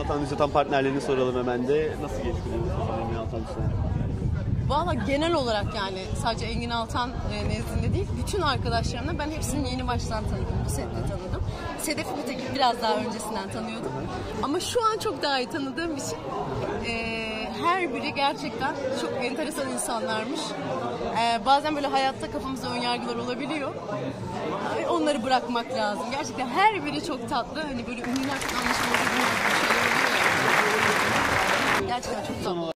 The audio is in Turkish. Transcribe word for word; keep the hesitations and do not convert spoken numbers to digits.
Altan Düzatan partnerlerini soralım hemen de. Nasıl geçti bu Engin Altan Düzatan? Valla genel olarak yani sadece Engin Altan e, nezdinde değil, bütün arkadaşlarımla ben hepsini yeni baştan tanıdım, bu sette tanıdım. Sedef'i bir tek biraz daha öncesinden tanıyordum. Ama şu an çok daha iyi tanıdığım için e, her biri gerçekten çok enteresan insanlarmış. E, bazen böyle hayatta kafamızda önyargılar olabiliyor. E, onları bırakmak lazım. Gerçekten her biri çok tatlı. Hani böyle ünlüler çok anlaşılmaz bir şeyler oluyor ya. Gerçekten çok tatlı.